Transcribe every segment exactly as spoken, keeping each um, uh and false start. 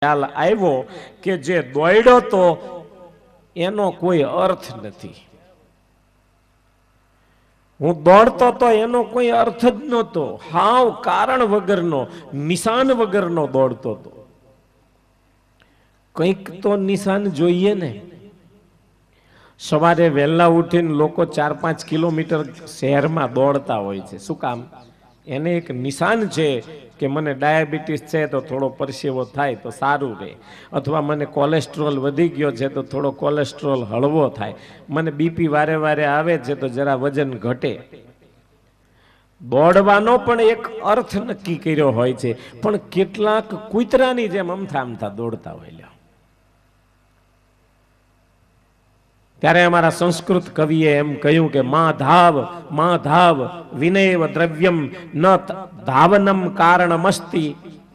ખ્યાલ આવ્યો કે જે દોડ્યો તો એનો કોઈ અર્થ નથી. હું દોડતો તો એનો કોઈ અર્થ જ નહોતો, હાવ કારણ વગરનો, નિશાન વગરનો દોડતો હતો. કંઈક તો નિશાન જોઈએ ને. સવારે વહેલા ઉઠીને લોકો ચાર પાંચ કિલોમીટર શહેરમાં દોડતા હોય છે. શું કામ? એને એક નિશાન છે કે મને ડાયાબિટીસ છે તો થોડો પરસેવો થાય તો સારું રહે, અથવા મને કોલેસ્ટ્રોલ વધી ગયો છે તો થોડો કોલેસ્ટ્રોલ હળવો થાય, મને બીપી વારે વારે આવે છે તો જરા વજન ઘટે. દોડવાનો પણ એક અર્થ નક્કી કર્યો હોય છે, પણ કેટલાક કૂતરાની જેમ અમથા અમથા દોડતા હોય. ત્યારે અમારા સંસ્કૃત કવિએ એમ કહ્યું કે મા ધાવ મા ધાવ વિનયવ દ્રવ્યમ ન ધાવનમ કારણમસ્તિ.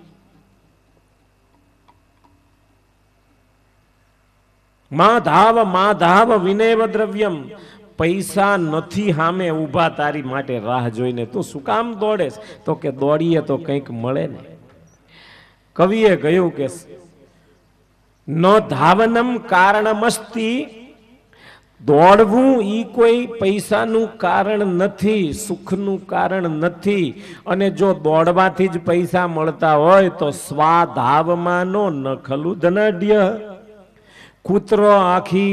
મા ધાવ મા ધાવ વિનયવ દ્રવ્યમ. પૈસા નથી સામે ઊભા તારી માટે રાહ જોઈને, તું શું કામ દોડેસ? તો કે દોડીએ તો કંઈક મળે ને. કવિએ કહ્યું કે ન ધાવનમ કારણમસ્તિ. દોડવું ઈ કોઈ પૈસાનું કારણ નથી, સુખનું કારણ નથી. અને જો દોડવાથી જ પૈસા મળતા હોય તો સ્વાધાવમાનો ન ખલું ધનાઢ્ય. કૂતરો આખી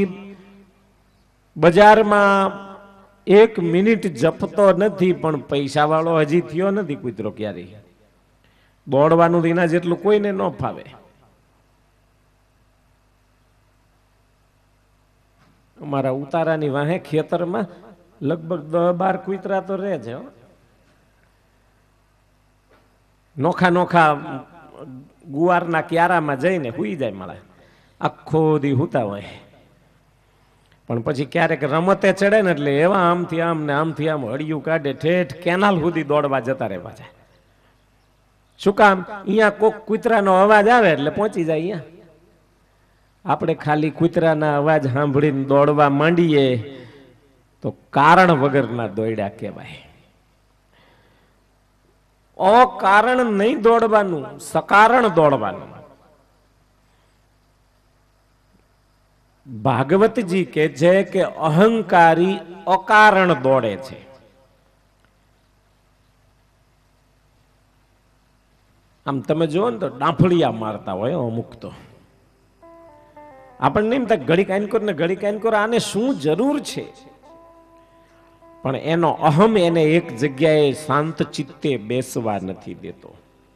બજારમાં એક મિનિટ જપતો નથી પણ પૈસા વાળો હજી થયો નથી કૂતરો ક્યારેય. દોડવાનું એના જેટલું કોઈને ન ફાવે. અમારા ઉતારાની વાહે ખેતરમાં લગભગ દસ બાર કૂતરા તો રહે છે. નોખા નોખા ગુવારના ક્યારામાં જઈને હુઈ જાય મળે, આખો દી હુતા હોય. પણ પછી ક્યારેક રમતે ચડે ને એટલે એવા આમથી આમ ને આમથી આમ હળિયું કાઢે, ઠેઠ કેનાલ સુધી દોડવા જતા રહે પાછા. શું કામ? અહીંયા કોક કૂતરાનો અવાજ આવે એટલે પહોંચી જાય અહીંયા. આપણે ખાલી કૂતરાના અવાજ સાંભળીને દોડવા માંડીએ તો કારણ વગરના દોડ્યા કહેવાય. અકારણ નહીં દોડવાનું, સકારણ દોડવાનું. ભાગવતજી કહે છે કે અહંકારી અકારણ દોડે છે. આમ તમે જુઓ ને તો ડાંફળિયા મારતા હોય અમુક તો. આપણને એમ થાય ઘડી કાનકોર ને ઘડી કાનકોર, આને શું જરૂર છે? પણ એનો અહમ એને એક જગ્યાએ શાંત ચિત્તે બેસવા નથી દેતો.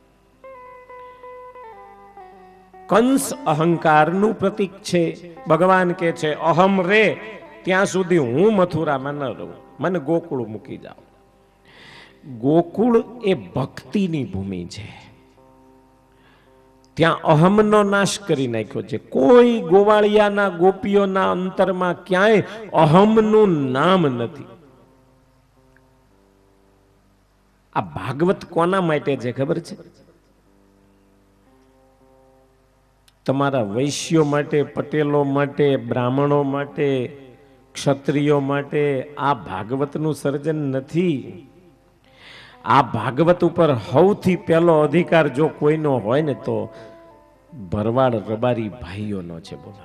કંસ અહંકારનું પ્રતીક છે. ભગવાન કે છે અહમ રે ત્યાં સુધી હું મથુરામાં ન રહું, મને ગોકુળ મૂકી જાઓ. ગોકુળ એ ભક્તિની ભૂમિ છે. ત્યાં અહમનો નાશ કરી નાખ્યો છે. કોઈ ગોવાળિયાના ગોપીઓના અંતરમાં ક્યાંય અહમનું નામ નથી. આ ભાગવત કોના માટે છે ખબર છે? તમારા વૈશ્યો માટે, પટેલો માટે, બ્રાહ્મણો માટે, ક્ષત્રિયો માટે આ ભાગવતનું સર્જન નથી. આ ભાગવત ઉપર સૌથી પહેલો અધિકાર જો કોઈનો હોય ને તો ભરવાડ રબારી ભાઈઓનો છે. બોલો,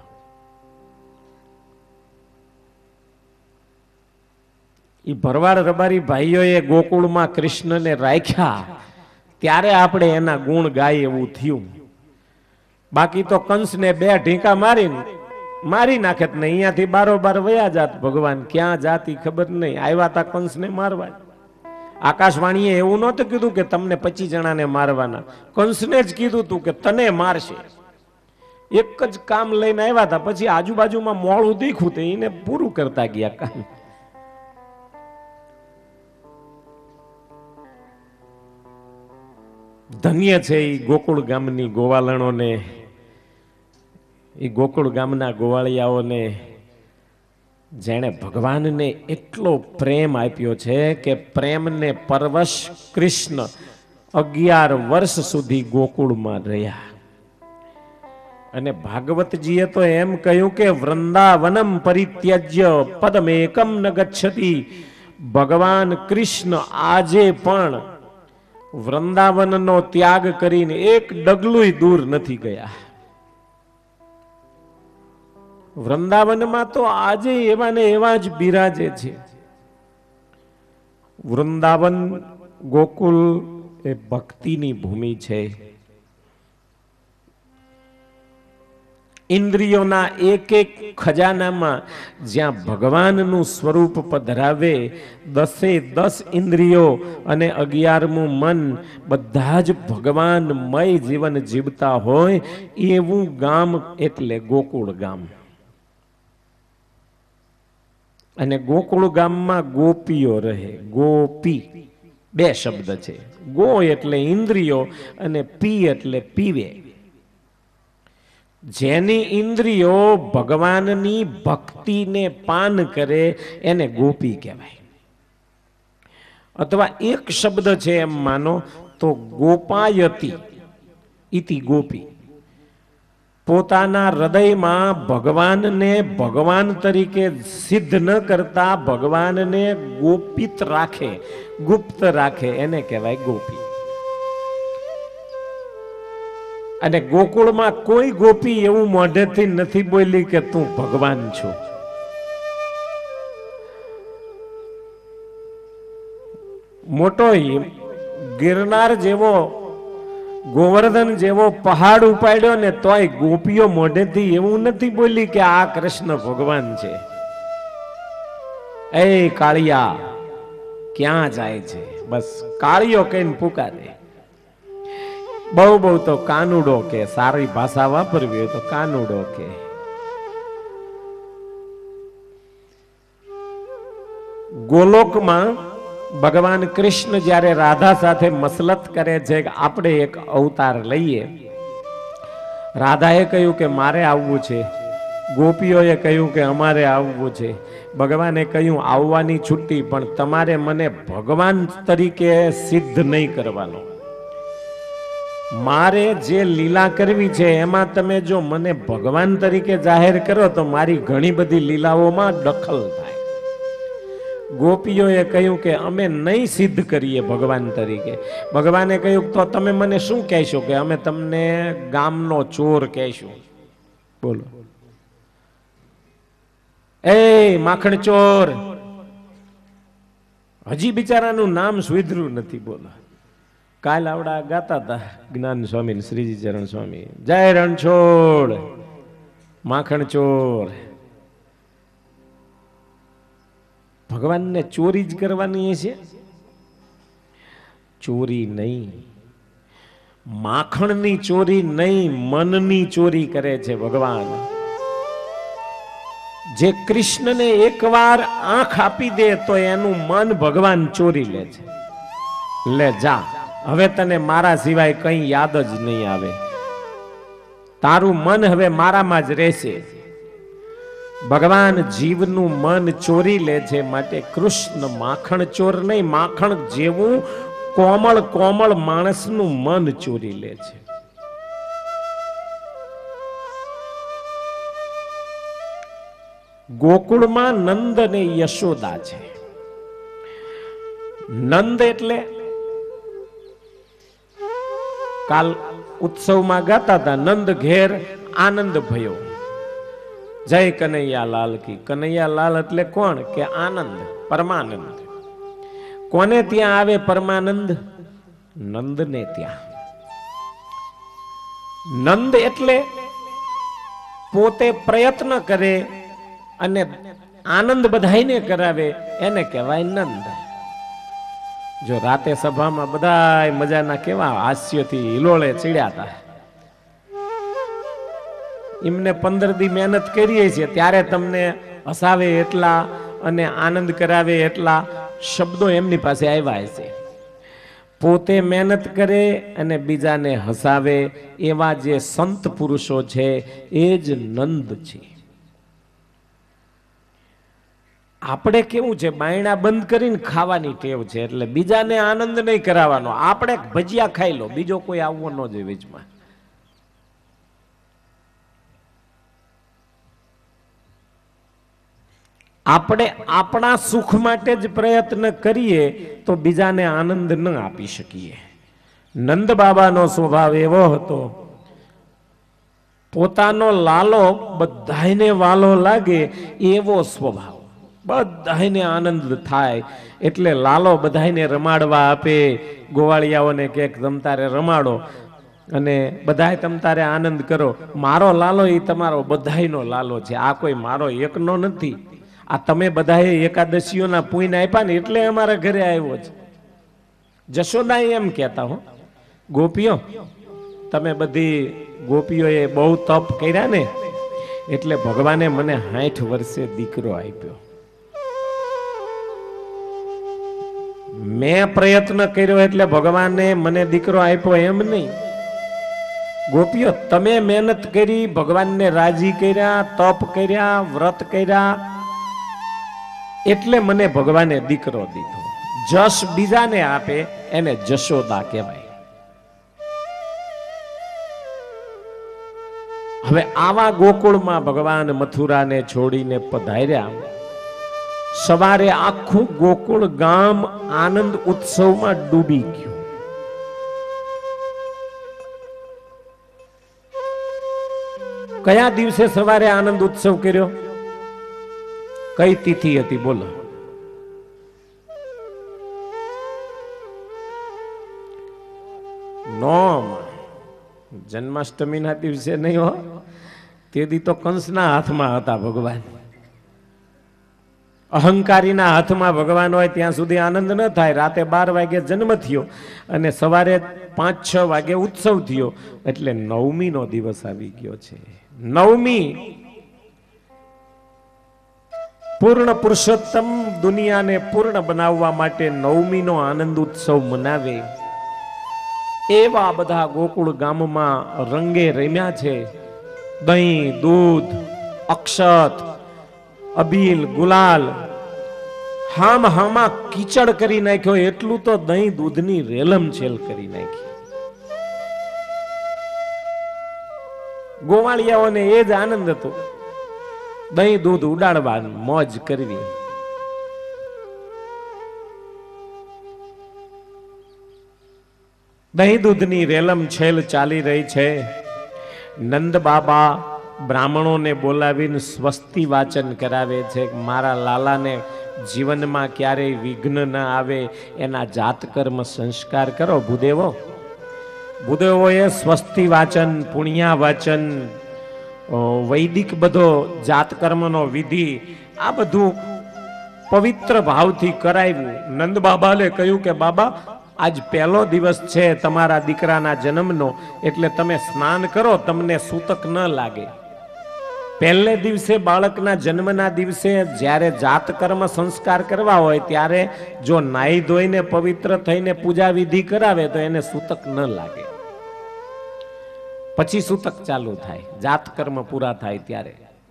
એ ભરવાડ રબારી ભાઈઓએ ગોકુળમાં કૃષ્ણને રાખ્યા ત્યારે આપણે એના ગુણ ગાય એવું થયું. બાકી તો કંસને બે ઢીંકા મારીને મારી નાખે ને અહીંયાથી બારોબાર વયા જાત. ભગવાન ક્યાં જાતી ખબર નહીં, આવ્યા તા કંસને મારવા. આકાશવાણીએ એવું નહોતું કીધું કે તમને પચીસ જણાને મારવાના, કંસને જ કીધું તું કે તને મારશે. એક જ કામ લઈને આવ્યા હતા, પછી આજુબાજુમાં મોડું દીખું તો એને પૂરું કરતા ગયા કામ. ધન્ય છે એ ગોકુળ ગામની ગોવાલણોને, એ ગોકુળ ગામના ગોવાળિયાઓને જેણે ભગવાનને એટલો પ્રેમ આપ્યો છે કે પ્રેમને પરવશ કૃષ્ણ અગિયાર વર્ષ સુધી ગોકુળમાં રહ્યા. અને ભાગવતજીએ તો એમ કહ્યું કે વૃંદાવનમ પરિત્યજ્ય પદમેકમ ન ગચ્છતિ. ભગવાન કૃષ્ણ આજે પણ વૃંદાવનનો ત્યાગ કરીને એક ડગલું દૂર નથી ગયા. વૃંદાવનમાં તો આજે એવા ને એવા જ બિરાજે છે. વૃંદાવન ગોકુલ એ ભક્તિની ભૂમિ છે. ઇન્દ્રિયોના એક એક ખજાનામાં જ્યાં ભગવાનનું સ્વરૂપ પધરાવે, દસે દસ ઇન્દ્રિયો અને અગિયારમું મન બધા જ ભગવાનમય જીવન જીવતા હોય એવું ગામ એટલે ગોકુળ ગામ. અને ગોકુળ ગામમાં ગોપીઓ રહે. ગોપી બે શબ્દ છે. ગો એટલે ઇન્દ્રિયો અને પી એટલે પીવે. જેની ઇન્દ્રિયો ભગવાનની ભક્તિને પાન કરે એને ગોપી કહેવાય. અથવા એક શબ્દ છે એમ માનો તો ગોપાયતી ઇતિ ગોપી. પોતાના હૃદયમાં ભગવાનને ભગવાન તરીકે સિદ્ધ ન કરતા ભગવાનને ગોપિત રાખે, ગુપ્ત રાખે, એને કહેવાય ગોપી. અને ગોકુળમાં કોઈ ગોપી એવું મોઢેથી નથી બોલી કે તું ભગવાન છો. મોટો ગિરનાર જેવો, ગોવર્ધન જેવો પહાડ ઉપાડ્યો ને તોય ગોપીઓ મોઢેથી એવું નથી બોલી કે આ કૃષ્ણ ભગવાન છે. એ કાળિયા ક્યાં જાય છે, બસ કાળિયો કહીને પુકારે. બહુ બહુ તો કાનુડો કે, સારી ભાષા વાપરવી હોય તો કાનુડો કે. ગોલોકમાં ભગવાન કૃષ્ણ જ્યારે રાધા સાથે મસલત કરે છે કે આપણે એક અવતાર લઈએ, રાધાએ કહ્યું કે મારે આવવું છે, ગોપીઓએ કહ્યું કે અમારે આવવું છે. ભગવાને કહ્યું આવવાની છુટ્ટી, પણ તમારે મને ભગવાન તરીકે સિદ્ધ નહીં કરવાનો. મારે જે લીલા કરવી છે એમાં તમે જો મને ભગવાન તરીકે જાહેર કરો તો મારી ઘણી બધી લીલાઓમાં દખલ થાય. ગોપીઓએ કહ્યું કે અમે નહીં સિદ્ધ કરીએ ભગવાન તરીકે. ભગવાને કહ્યું તો તમે મને શું કહેશો? કે અમે તમને ગામનો ચોર કહેશું. બોલો, એ માખણ ચોર. હજી બિચારાનું નામ સુધર્યું નથી. બોલો, કાલ આવડા ગાતા હતા જ્ઞાન સ્વામી, શ્રીજી ચરણ સ્વામી, જય રણછોડ, માખણ ચોર. ભગવાનને ચોરી જ કરવાની છે? ચોરી નહીં, માખણની ચોરી નહીં, મનની ચોરી કરે છે ભગવાન. જે કૃષ્ણને એકવાર આંખ આપી દે તો એનું મન ભગવાન ચોરી લે છે. લે જા, હવે તને મારા સિવાય કંઈ યાદ જ નહીં આવે. તારું મન હવે મારામાં જ રહેશે. ભગવાન જીવનું મન ચોરી લે છે. માટે કૃષ્ણ માખણ ચોર નહીં, માખણ જેવું કોમળ કોમળ માણસનું મન ચોરી લે છે. ગોકુળમાં નંદ અને યશોદા છે. નંદ એટલે કાલ ઉત્સવમાં ગાતા હતા, નંદ ઘેર આનંદ ભયો. જય કનૈયા લાલ કી. કનૈયા લાલ એટલે કોણ? કે આનંદ, પરમાનંદ. કોને ત્યાં આવે પરમાનંદ? નંદને ત્યાં. નંદ એટલે પોતે પ્રયત્ન કરે અને આનંદ બધાઈને કરાવે, એને કહેવાય નંદ. જો રાતે સભામાં બધા મજાના કેવા હાસ્યથી હિલોળે ચડ્યા હતા, એમને પંદર દી મહેનત કરીએ છીએ ત્યારે તમને હસાવે એટલા અને આનંદ કરાવે એટલા શબ્દો એમની પાસે આવ્યા છે. પોતે મહેનત કરે અને બીજાને હસાવે એવા જે સંત પુરુષો છે એ જ નંદ છે. આપણે કેવું છે, બાયણા બંધ કરીને ખાવાની ટેવ છે, એટલે બીજાને આનંદ નહીં કરાવવાનો. આપણે ભજીયા ખાઈ લો, બીજો કોઈ આવવો ન જોઈએ વચમાં. આપણે આપણા સુખ માટે જ પ્રયત્ન કરીએ તો બીજાને આનંદ ન આપી શકીએ. નંદ બાબાનો સ્વભાવ એવો હતો, પોતાનો લાલો બધાયને વાલો લાગે એવો સ્વભાવ, બધાયને આનંદ થાય એટલે લાલો બધાયને રમાડવા આપે. ગોવાળિયાઓને કે તમતારે રમાડો અને બધાય તમતારે આનંદ કરો. મારો લાલો એ તમારો બધાયનો લાલો છે, આ કોઈ મારો એકનો નથી. આ તમે બધાએ એકાદશીઓના પુણ્ય આપ્યા ને એટલે અમારા ઘરે આવ્યો છે. જશોદા એમ કહેતા હો, ગોપીઓ તમે બધી ગોપીઓએ બહુ તપ કર્યા ને એટલે ભગવાને મને સાઠ વર્ષે દીકરો આપ્યો. મેં પ્રયત્ન કર્યો એટલે ભગવાને મને દીકરો આપ્યો એમ નહીં. ગોપીઓ તમે મહેનત કરી, ભગવાનને રાજી કર્યા, તપ કર્યા, વ્રત કર્યા એટલે મને ભગવાને દીકરો દીધો. જશ બીજાને આપે એને જશોદા કહેવાય. હવે આવા ગોકુળમાં ભગવાન મથુરાને છોડીને પધાર્યા. સવારે આખું ગોકુળ ગામ આનંદ ઉત્સવમાં ડૂબી ગયું. કયા દિવસે સવારે આનંદ ઉત્સવ કર્યો? કઈ તિથિ હતી બોલો? નોમ જન્માષ્ટમી ના દિવસે નહીં હો, તે દી તો કંસના હાથમાં હતા ભગવાન. અહંકારીના હાથમાં ભગવાન હોય ત્યાં સુધી આનંદ ન થાય. રાતે બાર વાગે જન્મ થયો અને સવારે પાંચ છ વાગે ઉત્સવ થયો એટલે નવમી નો દિવસ આવી ગયો છે. નવમી પૂર્ણ પુરુષોત્તમ દુનિયાને પૂર્ણ બનાવવા માટે નવમી નો આનંદ ઉત્સવ મનાવે એવા બધા ગોકુળ ગામમાં રંગે રમ્યા છે. દહીં, દૂધ, અક્ષત, અબીલ, ગુલાલ હામ હામાં કીચડ કરી નાખ્યો. એટલું તો દહીં દૂધની રેલમ છેલ કરી નાખી. ગોવાળિયાઓને એ જ આનંદ હતો, દહીં દૂધ ઉડાડવા, મોજ કરવી. દહીં દૂધની રેલમ છેલ ચાલી રહી છે. નંદ બાબા બ્રાહ્મણોને બોલાવીને સ્વસ્તિ વાચન કરાવે છે. મારા લાલાને જીવનમાં ક્યારેય વિઘ્ન ન આવે એના જાત કર્મ સંસ્કાર કરો ભૂદેવો. ભૂદેવોએ સ્વસ્તિ વાચન, પુણ્યા વાચન, વૈદિક બધો જાત કર્મનો વિધિ આ બધું પવિત્ર ભાવથી કરાવ્યું. નંદ બાબાને કહ્યું કે બાબા આજ પહેલો દિવસ છે તમારા દીકરાના જન્મનો એટલે તમે સ્નાન કરો, તમને સૂતક ન લાગે. પહેલે દિવસે બાળકના જન્મના દિવસે જ્યારે જાત કર્મ સંસ્કાર કરવા હોય ત્યારે જો નાહી ધોઈને પવિત્ર થઈને પૂજા વિધિ કરાવે તો એને સૂતક ન લાગે. પછી સૂતક ચાલુ થાય, જાત કર્મ પૂરા થાય ત્યારે.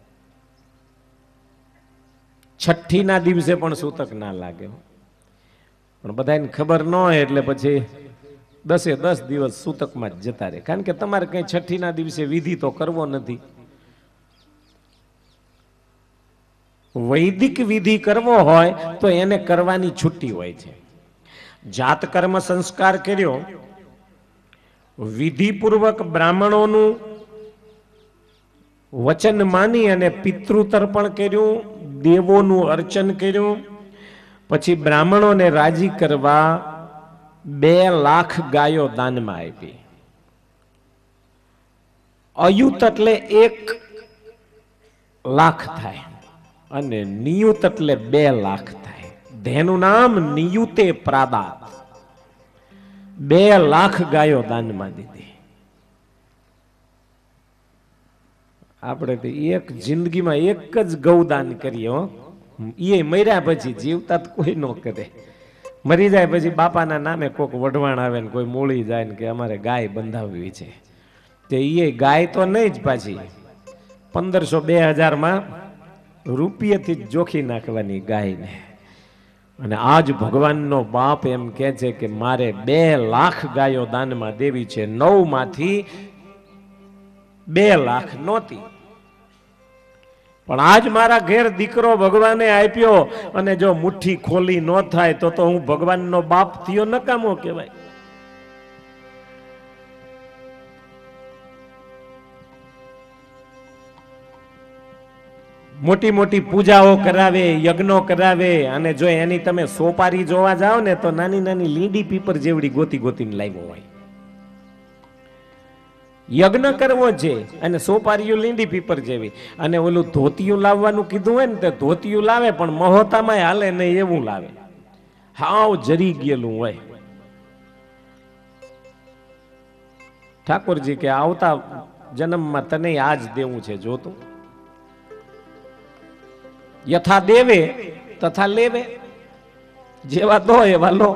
છઠ્ઠી ના દિવસે પણ સૂતક ના લાગે, પણ બધાને ખબર ન હોય એટલે પછી દસે દસ દિવસ સૂતકમાં જ જતા રહે. કારણ કે તમારે કઈ છઠ્ઠી ના દિવસે વિધિ તો કરવો નથી. વૈદિક વિધિ કરવો હોય તો એને કરવાની છુટ્ટી હોય છે. જાત કર્મ સંસ્કાર કર્યો, વિધિપૂર્વક બ્રાહ્મણોનું વચન માની અને પિતૃ તર્પણ કર્યું, દેવોનું અર્ચન કર્યું. પછી બ્રાહ્મણોને રાજી કરવા બે લાખ ગાયો દાનમાં આપી. અયુત એટલે એક લાખ થાય અને નિયુત એટલે બે લાખ થાય. ધેનું નામ નિયુતે પ્રાદાત. બે લાખ ગાયો દાનમાં દીધી. આપણે તો એક જિંદગીમાં એક જ ગૌદાન કરીએ હો. એ મર્યા પછી જીવતા કોઈ ન કરે. મરી જાય પછી બાપાના નામે કોઈક વઢવાણ આવે ને કોઈ મૂળી જાય ને કે અમારે ગાય બંધાવવી છે, તે એ ગાય તો નહીં જ પાછી પંદરસો બે હજાર માં રૂપિયાથી જ જોખી નાખવાની ગાયને. અને આજ ભગવાનનો બાપ એમ કે છે કે મારે બે લાખ ગાયો દાનમાં દેવી છે. નવ માંથી બે લાખ નહોતી, પણ આજ મારા ઘેર દીકરો ભગવાને આપ્યો અને જો મુઠ્ઠી ખોલી ન થાય તો તો હું ભગવાનનો બાપ થયો નકામો કહેવાય. મોટી મોટી પૂજાઓ કરાવે, યજ્ઞો કરાવે, અને જો એની તમે સોપારી જોવા જાઓ ને તો નાની નાની લીંડી પીપર જેવડી ગોતી ગોતીને લાવ્યો હોય. યજ્ઞ કરવો છે અને સોપારીઓ લીંડી પીપર જેવી. અને ઓલું ધોતિયું લાવવાનું કીધું હોય ને તો ધોતિયું લાવે, પણ મહોતામાં હાલે નહીં એવું લાવે, હાવ જરી ગયેલું હોય. ઠાકોરજી કે આવતા જન્મમાં તને આજ દેવું છે, જોતું યથા દેવે તથા લેવે, જેવા દો એવા લો.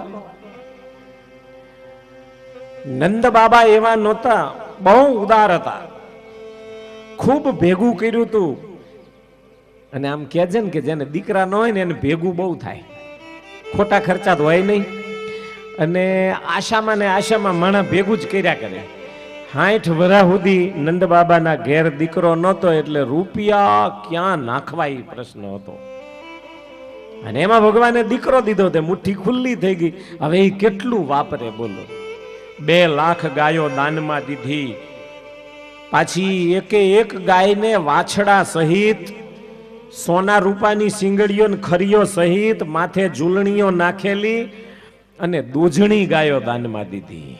નંદ બાબા એવા નહોતા, બહુ ઉદાર હતા, ખૂબ ભેગું કર્યું હતું. અને આમ કહે છે ને કે જેને દીકરા ન હોય ને એને ભેગું બહુ થાય, ખોટા ખર્ચા તો હોય નહીં. અને આશામાં ને આશામાં માણા ભેગું જ કર્યા કરે. સાઠ વર્ષ સુધી નંદ બાબાના ઘેર દીકરો નહોતો, એટલે રૂપિયા ક્યાં નાખવા એ પ્રશ્ન હતો. અને એમાં ભગવાને દીકરો દીધો, તે મુઠ્ઠી ખુલ્લી થઈ ગઈ. હવે એ કેટલું વાપરે બોલો. બે લાખ ગાયો દાનમાં દીધી, પાછી એકે એક ગાયને વાછડા સહિત સોના રૂપાની સિંગડીઓ ખરીઓ સહિત માથે ઝૂલણીઓ નાખેલી અને દોજણી ગાયો દાનમાં દીધી.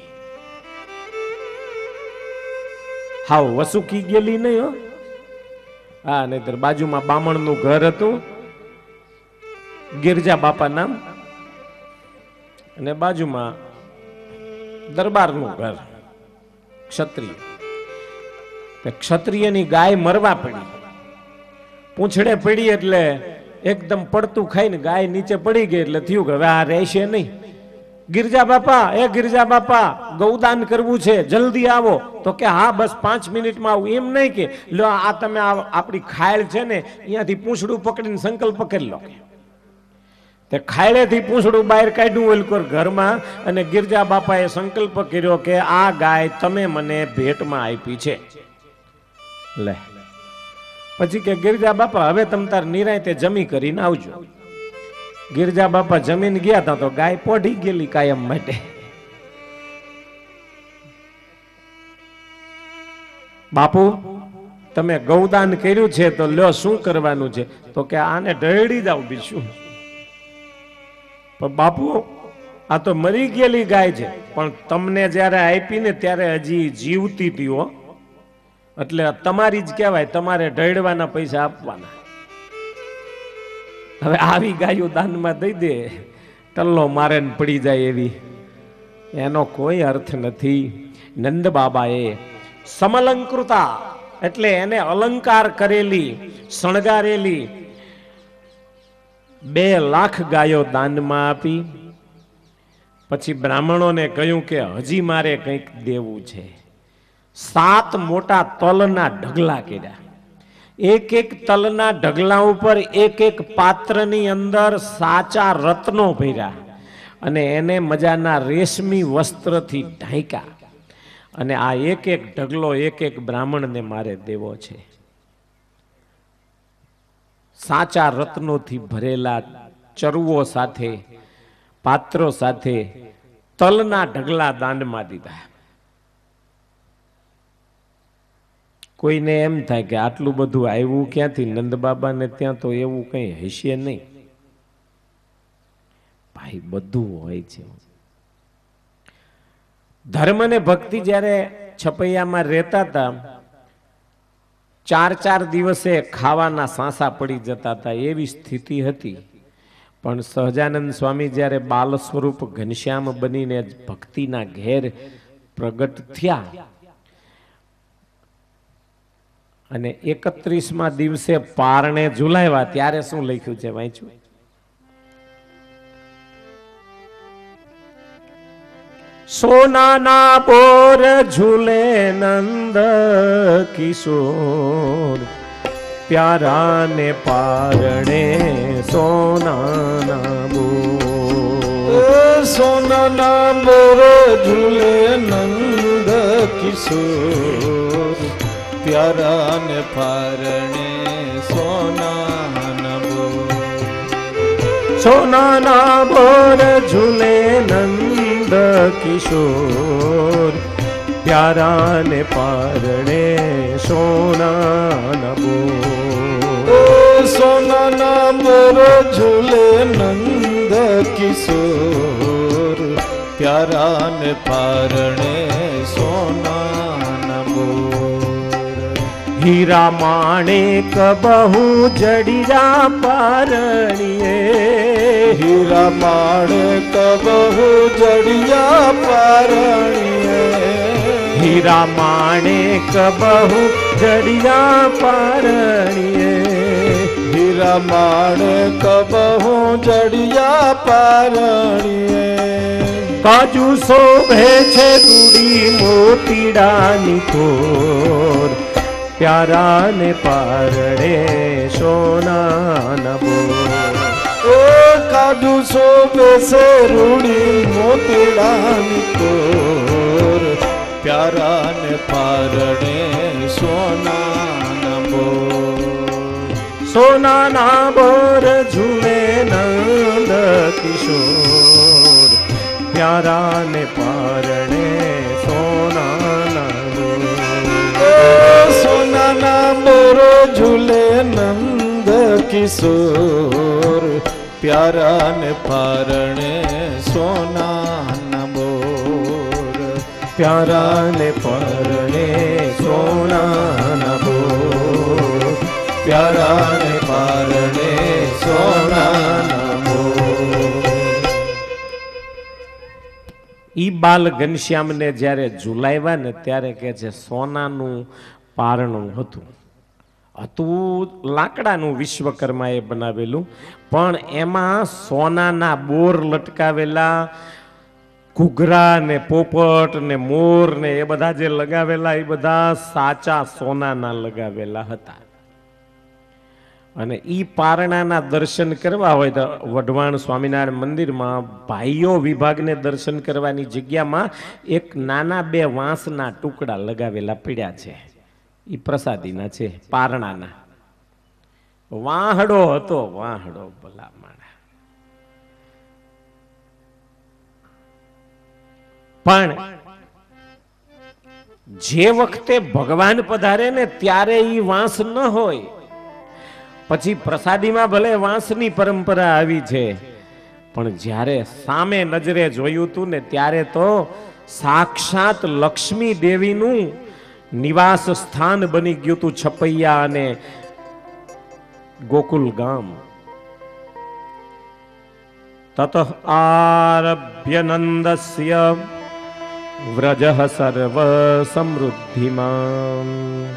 હાવ વસુકી ગયેલી નહીં હો. હા, નહીતર બાજુમાં બામણનું ઘર હતું, ગિરજા બાપા નામ, અને બાજુમાં દરબારનું ઘર, ક્ષત્રિય. ક્ષત્રિયની ગાય મરવા પડી, પૂંછડે પડી, એટલે એકદમ પડતું ખાઈને ગાય નીચે પડી ગઈ. એટલે થયું કે હવે આ રહેશે નહીં. ગિરજા બાપા, એ ગિરજા બાપા, ગૌદાન કરવું છે, જલ્દી આવો. તો કે હા બસ પાંચ મિનિટમાં આવું. એમ નહીં કે લો આ તમે આપણી ખાયલ છે ને અહીંયાથી પૂંછડું પકડીને સંકલ્પ કરી લો. તે ખાયલેથી પૂંછડું બહાર કાઢ્યું ઓલકોર ઘરમાં, અને ગિરજા બાપાએ સંકલ્પ કર્યો કે આ ગાય તમે મને ભેટમાં આપી છે. લે પછી કે ગિરજા બાપા હવે તમ તાર નિરાંતે જમી કરીને આવજો. ગિરજા બાપા જમીન ગયા હતા તો ગાય પોઢી ગયેલી કાયમ માટે. બાપુ તમે ગૌદાન કર્યું છે તો લ્યો શું કરવાનું છે? તો કે આને ઢળી જાવ બીજું. પણ બાપુ આ તો મરી ગયેલી ગાય છે, પણ તમને જયારે આપી ને ત્યારે હજી જીવતી હતી હો, એટલે તમારી જ કહેવાય, તમારે ઢળવાના પૈસા આપવાના. હવે આવી ગાયો દાનમાં દઈ દે, ટલ્લો મારે પડી જાય એવી, એનો કોઈ અર્થ નથી. નંદ બાબાએ સમલંકૃતા એટલે એને અલંકાર કરેલી, શણગારેલી બે લાખ ગાયો દાનમાં આપી. પછી બ્રાહ્મણોને કહ્યું કે હજી મારે કંઈક દેવું છે. સાત મોટા તલના ઢગલા કર્યા. એક એક તલના ઢગલા ઉપર એક એક પાત્રની અંદર સાચા રત્નો ભર્યા, અને એને મજાના રેશમી વસ્ત્રથી ઢાંક્યા. અને આ એક એક ઢગલો એક એક બ્રાહ્મણને મારે દેવો છે. સાચા રત્નોથી ભરેલા ચરવો સાથે, પાત્રો સાથે તલના ઢગલા દાનમાં દીધા. કોઈને એમ થાય કે આટલું બધું આવ્યું ક્યાંથી? નંદ બાબાને ત્યાં તો એવું કઈ હશે નહીં. ભાઈ બધું હોય છે. ધર્મ ને ભક્તિ જ્યારે છપૈયામાં રહેતા હતા, ચાર ચાર દિવસે ખાવાના સાંસા પડી જતા હતા, એવી સ્થિતિ હતી. પણ સહજાનંદ સ્વામી જ્યારે બાલ સ્વરૂપ ઘનશ્યામ બનીને ભક્તિના ઘેર પ્રગટ થયા, અને એકત્રીસમાં દિવસે પારણે ઝુલાવ્યા, ત્યારે શું લખ્યું છે વાંચ્યું? સોનાના બોર ઝૂલે નંદ કિશોર, પ્યારા ને પારણે સોનાના બોર. સોનાના બોર ઝૂલે નંદ કિશોર, પ્યારા ને પારણે સોનાના બોર. સોનાના બોર ઝૂલે નંદ કિશોર, પ્યારા ને પારણે સોનાના બોર. ઝૂલે નંદ કિશોર પ્યારા ને પારણે સોનાના બોર હીરા માણેક બહુ જડિયા પારણીએ હીરા માણેક બહુ જડિયા પારણીએ હીરા માણેક બહુ જડિયા પારણીએ હીરા માણેક બહુ જડિયા પારણીએ કાજુ શોભે છે રૂડી મોતીડાની કોર પ્યારા ને પારણે સોનાના બોર ઓ કાજુ શોભે છે રૂડી મોતીડાની કોર પ્યારા ને પારણે સોનાના બોર સોનાના બોર ઝૂલે નંદ કિશોર પ્યારા ને પારણે સોનાના બોર સોનાના બોર ઝૂલે નંદ કિશોર પ્યારા ને પારણે સોનાના બોર પ્યારા ને પારણે સોનાના બોર પ્યારા ને પારણે સોનાના બોર ઈ બાલ ઘનશ્યામને જ્યારે ઝુલાવ્યા ને ત્યારે કે છે સોનાનું પારણું હતું હતું લાકડાનું વિશ્વકર્માએ બનાવેલું પણ એમાં સોનાના બોર લટકાવેલા ઘૂઘરા ને પોપટ ને મોર ને એ બધા જે લગાવેલા એ બધા સાચા સોનાના લગાવેલા હતા અને ઈ પારણાના દર્શન કરવા હોય તો વઢવાણ સ્વામિનારાયણ મંદિરમાં ભાઈઓ વિભાગને દર્શન કરવાની જગ્યામાં એક નાના બે વાંસના ટુકડા લગાવેલા પડ્યા છે ઈ પ્રસાદીના છે પારણાના વાહડો હતો વાહડો ભલા માણા પણ જે વખતે ભગવાન પધારે ને ત્યારે ઈ વાંસ ન હોય પછી પ્રસાદીમાં ભલે વાંસની પરંપરા આવી છે પણ જ્યારે સામે નજરે જોયું તું ને ત્યારે તો સાક્ષાત લક્ષ્મી દેવીનું નિવાસ સ્થાન બની ગયું તું છપૈયા અને ગોકુલ ગામ તત આરભ્ય નંદસ્ય વ્રજઃ સર્વ સમૃદ્ધિમાન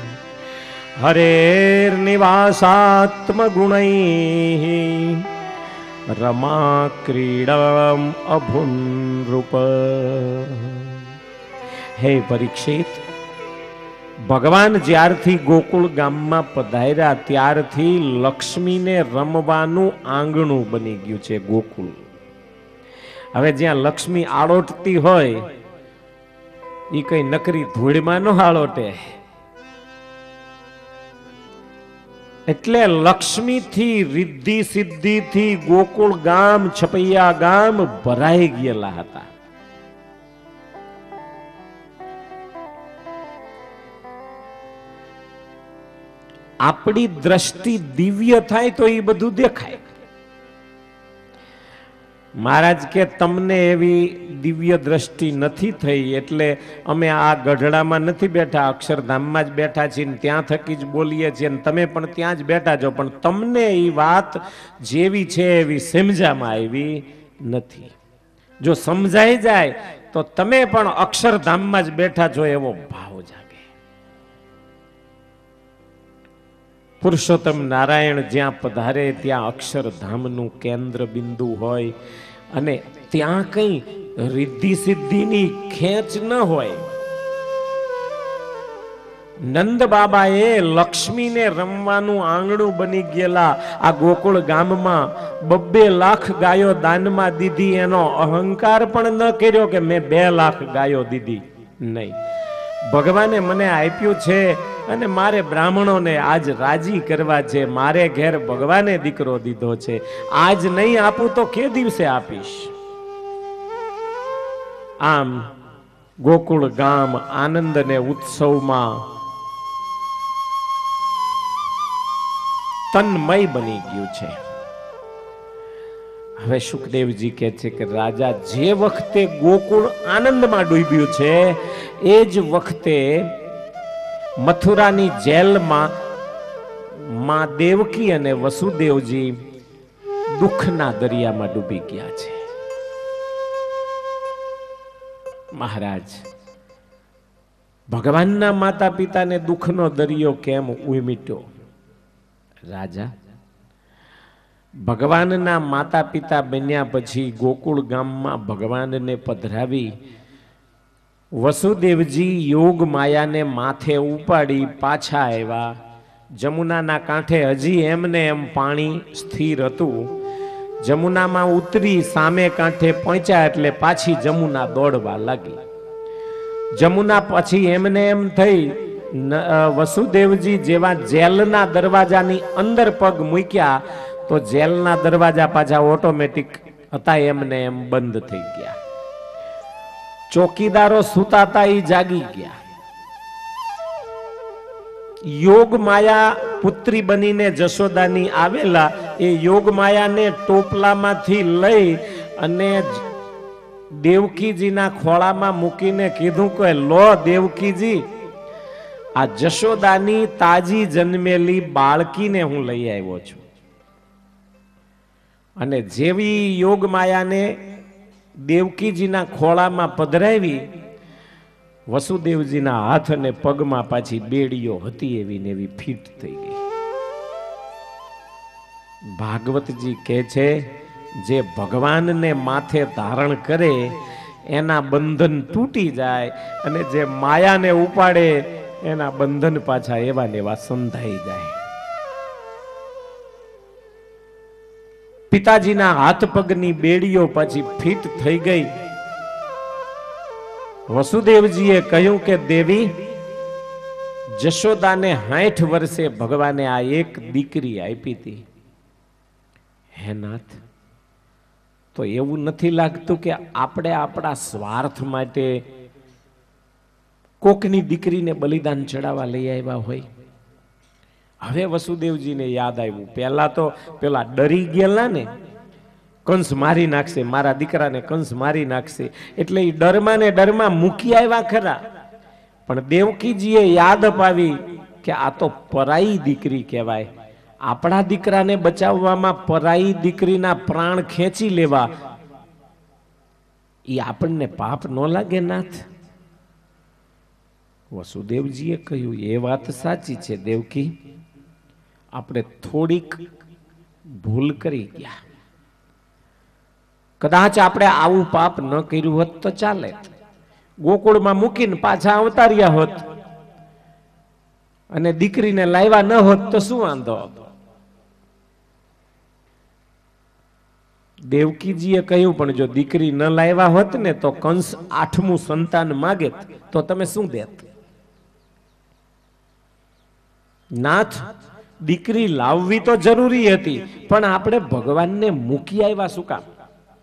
હરેર્નિવાસાત્મગુણૈઃ રમા ક્રીડમ અભુનૃપ હે પરીક્ષિત ભગવાન જ્યારથી ગોકુળ ગામમાં પધાર્યા ત્યારથી લક્ષ્મીને રમવાનું આંગણું બની ગયું છે ગોકુળ હવે જ્યાં લક્ષ્મી આળોટતી હોય ઈ કઈ નકરી ધૂળમાં ન આળોટે એટલે લક્ષ્મી થી રિદ્ધિ સિદ્ધિ થી ગોકુળ ગામ છપૈયા ગામ ભરાઈ ગયેલા હતા આપણી દ્રષ્ટિ દિવ્ય થાય તો એ બધું દેખાય મહારાજ કે તમને એવી દિવ્ય દ્રષ્ટિ નથી થઈ એટલે અમે આ ગઢડામાં નથી બેઠા અક્ષરધામમાં જ બેઠા છીએ ત્યાં થકી જ બોલીએ છીએ અને તમે પણ ત્યાં જ બેઠા છો પણ તમને એ વાત જેવી છે એવી સમજામાં આવી નથી જો સમજાઈ જાય તો તમે પણ અક્ષરધામમાં જ બેઠા છો એવો ભાવ જાગે પુરુષોત્તમ નારાયણ જ્યાં પધારે ત્યાં અક્ષરધામનું કેન્દ્ર બિંદુ હોય અને ત્યાં કઈ રિદ્ધિ સિદ્ધિની ખેંચ ન હોય નંદ બાબાએ લક્ષ્મીને રમવાનું આંગણું બની ગયેલા આ ગોકુળ ગામમાં બબ્બે લાખ ગાયો દાનમાં દીધી એનો અહંકાર પણ ન કર્યો કે મેં બે લાખ ગાયો દીધી નહીં ભગવાને મને આપ્યું છે અને મારે બ્રાહ્મણોને આજ રાજી કરવા છે મારે ઘેર ભગવાને દીકરો દીધો છે આજ નહીં આપું તો કે દિવસે આપીશ આમ ગોકુળ ગામ આનંદ ને ઉત્સવમાં તન્મય બની ગયું છે હવે સુખદેવજી કહે છે કે રાજા, જે વખતે ગોકુળ આનંદમાં ડૂબ્યું છે એ જ વખતે મથુરાની જેલમાં માં દેવકી અને વસુદેવજી દુઃખના દરિયામાં ડૂબી ગયા છે. મહારાજ, ભગવાનના માતા પિતાને દુઃખનો દરિયો કેમ ઉમીટ્યો? રાજા, ભગવાનના માતા પિતા બન્યા પછી ગોકુળ ગામમાં ભગવાનને પધરાવી વસુદેવજી યોગ માયાને માથે ઉપાડી પાછા આવ્યા. જમુનાના કાંઠે હજી એમને એમ પાણી સ્થિર હતું. જમુનામાં ઉતરી સામે કાંઠે પહોંચ્યા એટલે પાછી જમુના દોડવા લાગી. જમુના પછી એમને એમ થઈ વસુદેવજી જેવા જેલના દરવાજાની અંદર પગ મૂક્યા તો જેલના દરવાજા પાછા ઓટોમેટિક હતા એમને એમ બંધ થઈ ગયા. ચોકીદારો સુતાતા ઈ જાગી ગયા. યોગ માયા પુત્રી બનીને જશોદાની આવેલા એ યોગ માયાને ટોપલામાંથી લઈ અને દેવકીજીના ખોળામાં મૂકીને કીધું કે લો દેવકીજી, આ જશોદાની તાજી જન્મેલી બાળકીને હું લઈ આવ્યો છું. અને જેવી યોગ માયાને દેવકીજીના ખોળામાં પધરાવી, વસુદેવજીના હાથ અને પગમાં પાછી બેડીઓ હતી એવી ને એવી ફીટ થઈ ગઈ. ભાગવતજી કહે છે, જે ભગવાનને માથે ધારણ કરે એના બંધન તૂટી જાય અને જે માયાને ઉપાડે એના બંધન પાછા એવા ને એવા સંધાઈ જાય. પિતાજીના હાથ પગની બેડીઓ પાછી ફિટ થઈ ગઈ. વસુદેવજીએ કહ્યું કે દેવી, જશોદાને સાઠ વર્ષે ભગવાને આ એક દીકરી આપી હતી. હે નાથ, તો એવું નથી લાગતું કે આપણે આપણા સ્વાર્થ માટે કોકની દીકરીને બલિદાન ચડાવવા લઈ આવ્યા હોય? હવે વસુદેવજીને યાદ આવ્યું, પહેલા તો પેલા ડરી ગયેલા ને, કંસ મારી નાખશે, મારા દીકરાને કંસ મારી નાખશે, એટલે એ ડરમાં ને ડરમાં મૂકી આવ્યા ખરા. પણ દેવકીજીએ યાદ અપાવી કે આ તો પરાઈ દીકરી કહેવાય. આપણા દીકરાને બચાવવામાં પરાઈ દીકરીના પ્રાણ ખેંચી લેવા એ આપણને પાપ ન લાગે નાથ? વસુદેવજીએ કહ્યું, એ વાત સાચી છે દેવકી, આપણે થોડીક ભૂલ કરી ગયા. કદાચ આપણે આવું પાપ ન કર્યું હોત તો ચાલે, ગોકુળમાં મૂકીને પાછા અવતાર્યા હોત અને દીકરીને લાવ્યા ન હોત તો શું વાંધો હતો? દેવકીજીએ કહ્યું, પણ જો દીકરી ન લાવ્યા હોત ને તો કંસ આઠમું સંતાન માગે તો તમે શું દેત? નાથ, દીકરી લાવવી તો જરૂરી હતી, પણ આપણે ભગવાનને મૂકી આવ્યા શું કામ?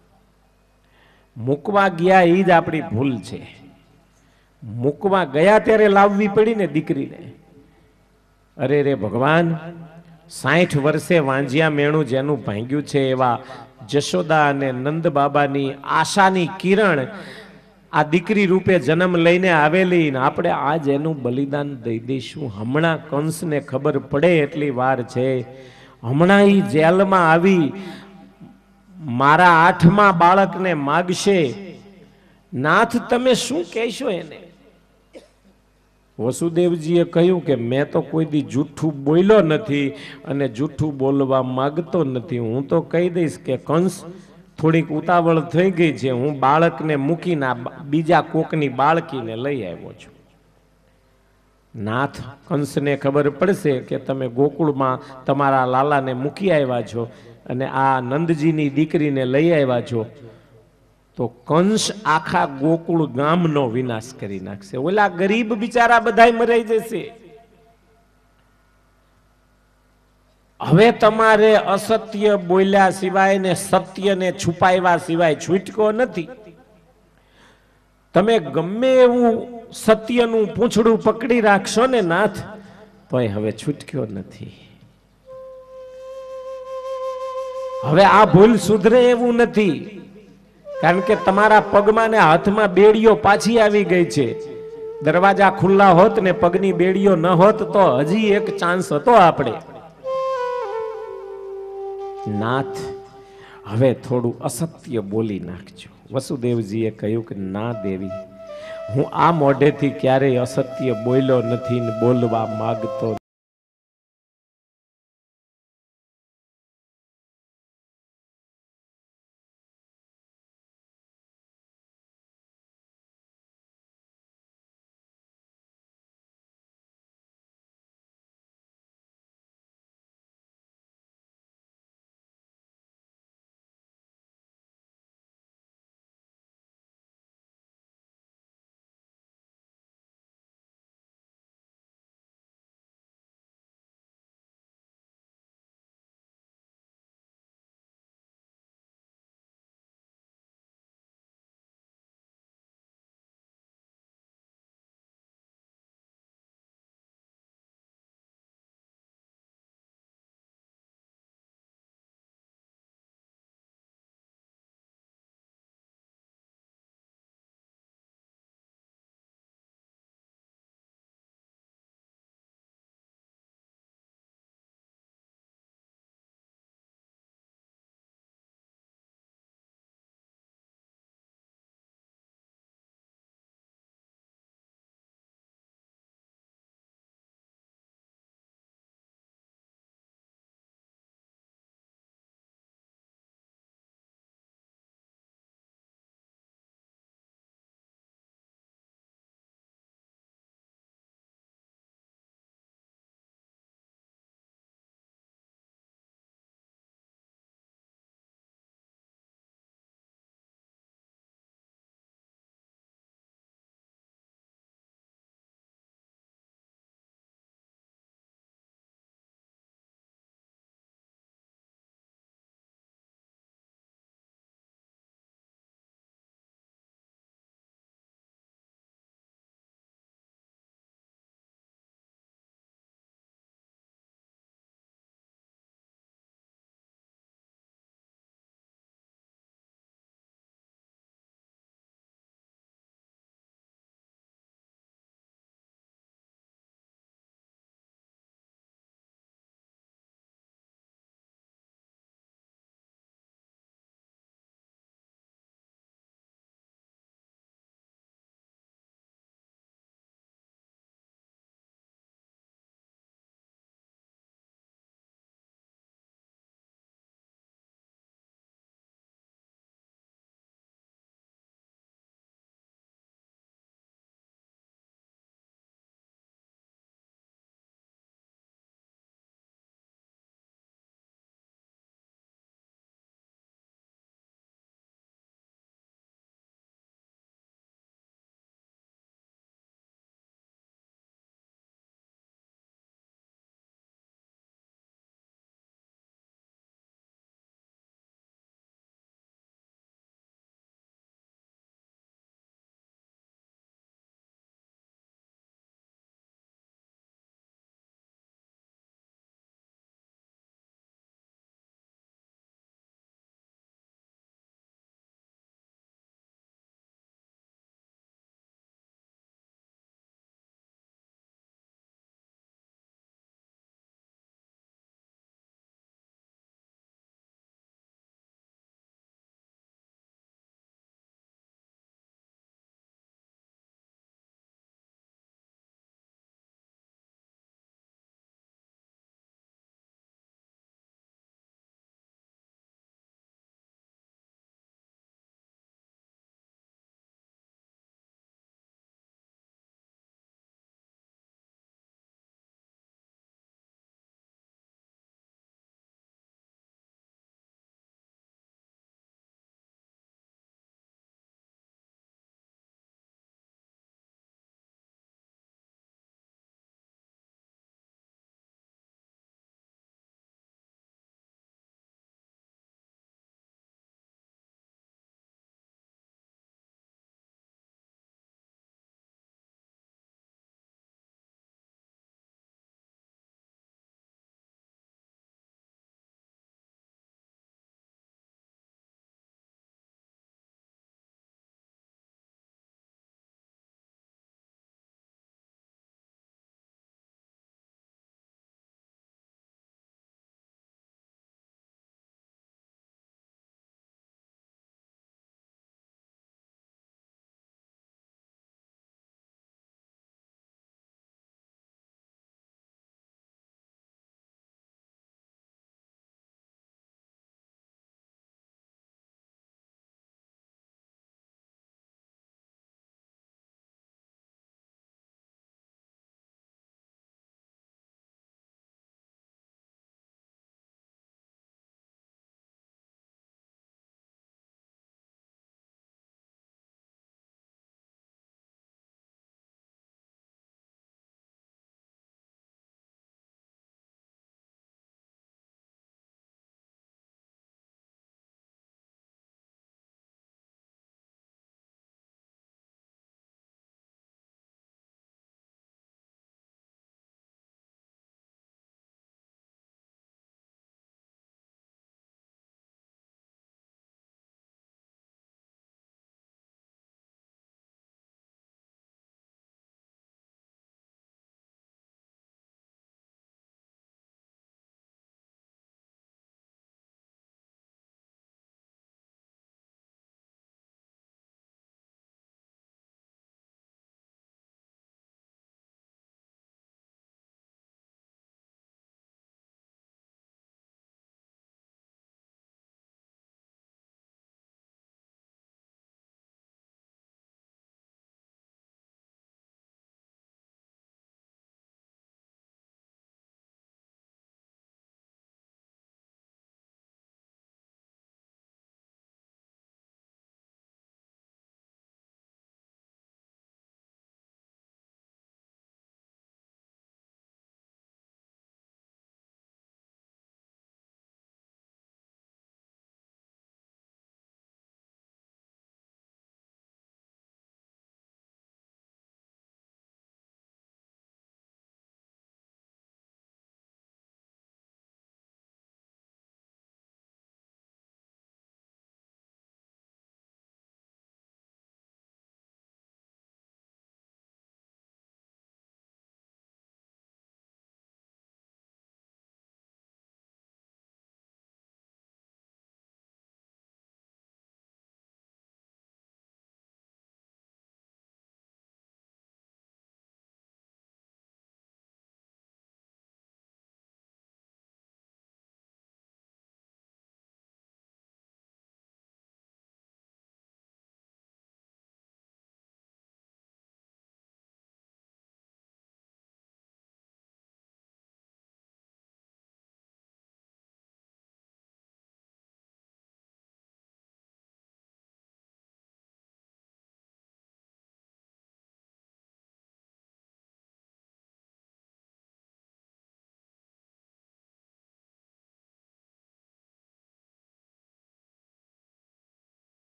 મૂકવા ગયા એ જ આપણી ભૂલ છે. મૂકવા ગયા ત્યારે લાવવી પડી ને દીકરીને. અરે રે ભગવાન, સાઠ વર્ષે વાંજિયા મેણું જેનું ભાંગ્યું છે એવા જશોદા અને નંદ બાબાની આશાની કિરણ આ દીકરી રૂપે જન્મ લઈને આવેલી, આપણે આજ એનું બલિદાન દઈ દઈશું. હમણાં કંસને ખબર પડે એટલી વાર છે. હમણાં ઈ જેલમાં આવી મારા આઠમા બાળકને માગશે. નાથ, તમે શું કહેશો એને? વસુદેવજીએ કહ્યું કે મેં તો કોઈ દી જૂઠું બોલ્યો નથી અને જૂઠું બોલવા માંગતો નથી. હું તો કહી દઈશ કે કંસ, થોડીક ઉતાવળ થઈ ગઈ છે, હું બાળકને મૂકીને બીજા કોકની બાળકીને લઈ આવ્યો છું. નાથ, કંસને ખબર પડશે કે તમે ગોકુળમાં તમારા લાલાને મૂકી આવ્યા છો અને આ નંદજીની દીકરીને લઈ આવ્યા છો, તો કંસ આખા ગોકુળ ગામનો વિનાશ કરી નાખશે. ઓલા ગરીબ બિચારા બધાય મરાઈ જશે. હવે તમારે અસત્ય બોલ્યા સિવાય ને સત્યને છુપાવ્યા સિવાય છૂટકો નથી. તમે ગમે એવું સત્યનું પૂંછડું પકડી રાખશો ને નાથ, તોય હવે છૂટક્યો નથી. હવે આ ભૂલ સુધરે એવું નથી, કારણ કે તમારા પગમાં ને હાથમાં બેડીઓ પાછી આવી ગઈ છે. દરવાજા ખુલ્લા હોત ને પગની બેડીઓ ન હોત તો હજી એક ચાન્સ હતો આપણે. નાથ હવે થોડું અસત્ય બોલી નાખજો. વસુદેવજીએ કહ્યું કે ના દેવી, હું આ મોઢેથી ક્યારેય અસત્ય બોલ્યો નથી ને બોલવા માંગતો